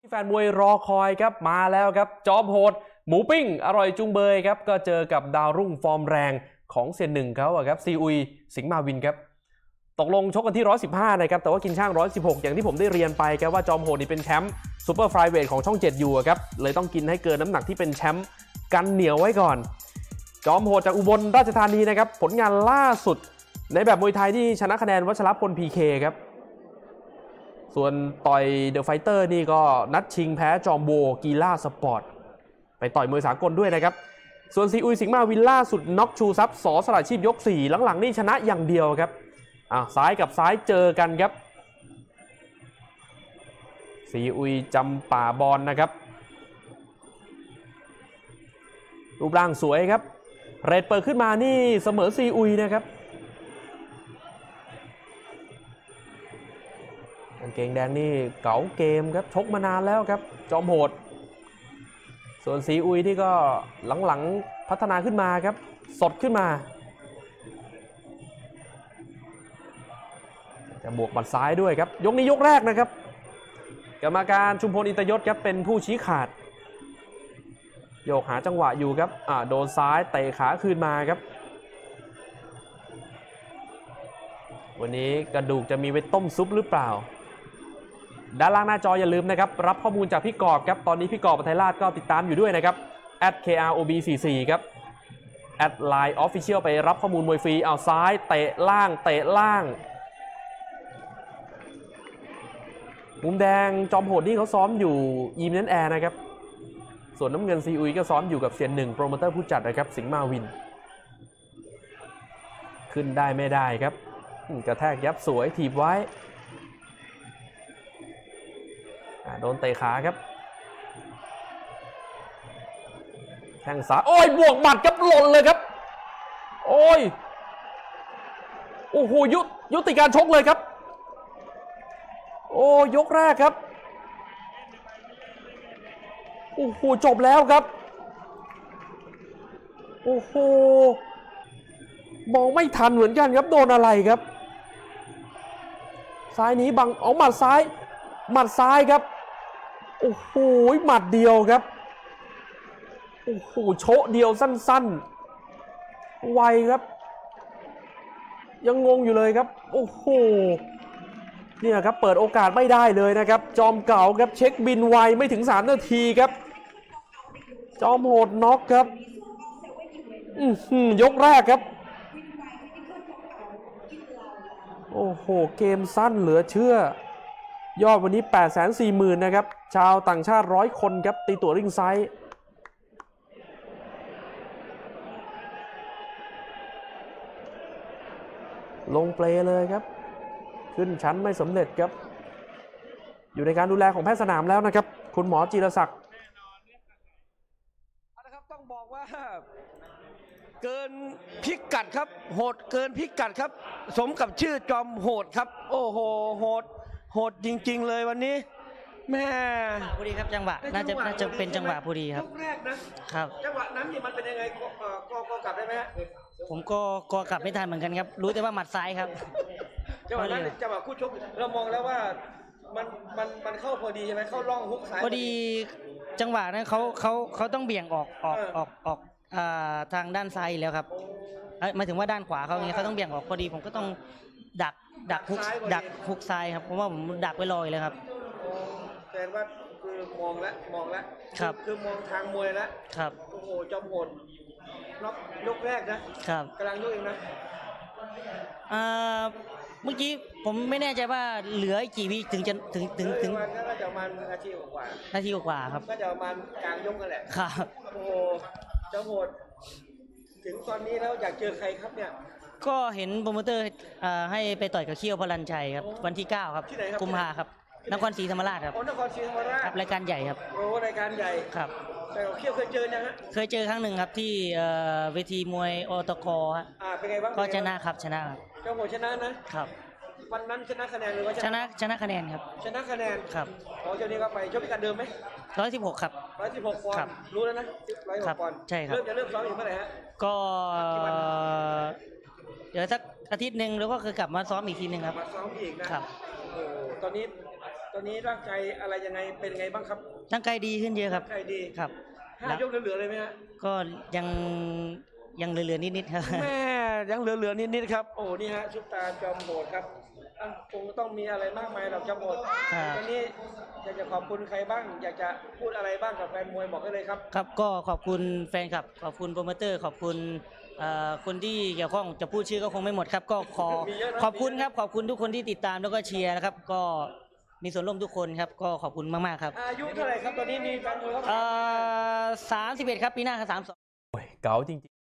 แฟนมวยรอคอยครับมาแล้วครับจอมโหดหมูปิ้งอร่อยจุงเบยครับก็เจอกับดาวรุ่งฟอร์มแรงของเซียนหนึ่งเขาครับซีอุยสิงห์มาวินครับตกลงชกกันที่115นะครับแต่ว่ากินช่าง116อย่างที่ผมได้เรียนไปครับว่าจอมโหดนี่เป็นแชมป์ซูเปอร์ไฟล์เวทของช่อง7อยู่ครับเลยต้องกินให้เกินน้ำหนักที่เป็นแชมป์กันเหนียวไว้ก่อนจอมโหดจากอุบลราชธานีนะครับผลงานล่าสุดในแบบมวยไทยที่ชนะคะแนนวัชรพล PK ครับส่วนต่อยเดอะไฟเตอร์นี่ก็นัดชิงแพ้จอมโบกีฬาสปอร์ตไปต่อยมวยสากลด้วยนะครับส่วนซีอุยสิงห์มาวินล่าสุดน็อกชูซับสสละชีพยก4หลังๆนี่ชนะอย่างเดียวครับซ้ายกับซ้ายเจอกันครับซีอุยจำป่าบอลนะครับรูปร่างสวยครับเรดเปิดขึ้นมานี่เสมอซีอุยนะครับกางเกงแดงนี่เก๋าเกมครับชกมานานแล้วครับจอมโหดส่วนซีอุยที่ก็หลังๆพัฒนาขึ้นมาครับสดขึ้นมาจะบวกบัดซ้ายด้วยครับยกนี้ยกแรกนะครับกรรมการชุมพลอินตยศครับเป็นผู้ชี้ขาดโยกหาจังหวะอยู่ครับโดนซ้ายเตะขาคืนมาครับวันนี้กระดูกจะมีไว้ต้มซุปหรือเปล่าด้านล่างหน้าจออย่าลืมนะครับรับข้อมูลจากพี่กอบครับตอนนี้พี่กอบปไทยราชก็ติดตามอยู่ด้วยนะครับ @KROB44 ครับ @Line Official ไปรับข้อมูลมวยฟรีเอาซ้ายเตะล่างเตะล่างมุมแดงจอมโหดนี่เขาซ้อมอยู่ยิมเน้นแอร์นะครับส่วนน้ำเงินซีอุยก็ซ้อมอยู่กับเซียนหนึ่งโปรโมเตอร์ผู้จัดนะครับสิงห์มาวินขึ้นได้ไม่ได้ครับกระแทกยับสวยถีบไว้โดนเตะขาครับแข้งซ้ายโอ้ยบวกหมัดครับหล่นเลยครับโอ้ยโอ้โหยุติการชกเลยครับโอ้ยกแรกครับโอ้โหจบแล้วครับโอ้โหมองไม่ทันเหมือนกันครับโดนอะไรครับซ้ายนี้บังเอาหมัดซ้ายครับโอ้โหหมัดเดียวครับโอ้โหโชะเดียวสั้นๆไวครับยังงงอยู่เลยครับโอ้โหเนี่ยครับเปิดโอกาสไม่ได้เลยนะครับจอมเก่าครับเช็คบินไวไม่ถึง3นาทีครับจอมโหดน็อกครับยกแรกครับโอ้โหเกมสั้นเหลือเชื่อยอดวันนี้ 840,000 นะครับชาวต่างชาติ100 คนครับตีตั๋วริงไซด์ลงเปลเลยครับขึ้นชั้นไม่สำเร็จครับอยู่ในการดูแลของแพทย์สนามแล้วนะครับคุณหมอจิรศักดิ์นะครับต้องบอกว่าเกินพิกัดครับโหดเกินพิกัดครับสมกับชื่อจอมโหดครับโอ้โหโหดจริงๆเลยวันนี้แม่พอดีครับจังหวะน่าจะเป็นจังหวะพอดีครับยกแรกนะครับจังหวะนั้นนี่มันเป็นยังไงก็กลับได้ไหมฮะผมก็กลับไม่ทันเหมือนกันครับรู้แต่ว่าหมัดซ้ายครับจังหวะนั้นจังหวะคู่ชกเรามองแล้วว่ามันเข้าพอดีใช่ไหมเข้าร่องฮุกซ้ายพอดีจังหวะนั้นเขาต้องเบี่ยงออกทางด้านซ้ายแล้วครับหมายถึงว่าด้านขวาเขาอย่างนี้เขาต้องเบี่ยงออกพอดีผมก็ต้องดักฮุกซ้ายครับเพราะว่าผมดักไว้ลอยเลยครับแสดงว่าคือมองแล้วครับคือมองทางมวยแล้วครับโอ้โหจอมโหดน็อกยกแรกนะครับกำลังยกเองนะเมื่อกี้ผมไม่แน่ใจว่าเหลือกี่วิถึงน่าจะประมาณนาทีกว่าครับก็จะประมาณกลางยกกันแหละครับโอ้โหจอมโหดถึงตอนนี้แล้วอยากเจอใครครับเนี่ยก็เห็นโปรโมเตอร์ให้ไปต่อยกับเขี้ยวพลันชัยครับวันที่9ครับกุมภาครับนครศรีธรรมราชครับนครศรีธรรมราชครับรายการใหญ่ครับโอ้รายการใหญ่ครับแต่เขี้ยวเคยเจอนะฮะเคยเจอครั้งหนึ่งครับที่เวทีมวยอตกฮะเป็นไงบ้างก็ชนะครับเจ้าโหดชนะนะครับวันนั้นชนะคะแนนหรือว่าชนะคะแนนครับชนะคะแนนครับเจ้านี้ก็ไปชกพิกัดเดิมไหม 116ครับ 116ปอนด์รู้แล้วนะ116ปอนด์ใช่ครับจะเริ่มซ้อมอยู่เมื่อไหร่ฮะก็เดี๋ยวสักอาทิตย์หนึ่งแล้วก็คือกลับมาซ้อมอีกทีหนึ่งครับมาซ้อมอีกนะครับโอ้ตอนตอนนี้ร่างกายอะไรยังไงเป็นไงบ้างครับร่างกายดีขึ้นเยอะครับร่างกายดีครับ 5 ยกเหลือๆเลยไหมฮะก็ยังเหลือๆนิดๆครับแม่ยังเหลือๆนิดๆครับโอ้นี่ฮะซุปตาจอมโหดครับคงต้องมีอะไรมากมายหรอกจอมโหดครับตอนนี้อยากจะขอบคุณใครบ้าง อยากจะพูดอะไรบ้างกับแฟนมวยบอกได้เลยครับครับก็ขอบคุณแฟนคลับขอบคุณโปรโมเตอร์ขอบคุณคนที่เกี่ยวข้องจะพูดชื่อก็คงไม่หมดครับ ก็มีเยอะนะขอบคุณครับขอบคุณทุกคนที่ติดตามแล้วก็เชียร์นะครับ ก็มีส่วนร่วมทุกคนครับ ก็ขอบคุณมากๆครับอายุเท่าไหร่ครับตอนนี้มีแฟนมวยเขา 31ครับปีหน้าครับ32 โอ้ยเก๋าจริงๆ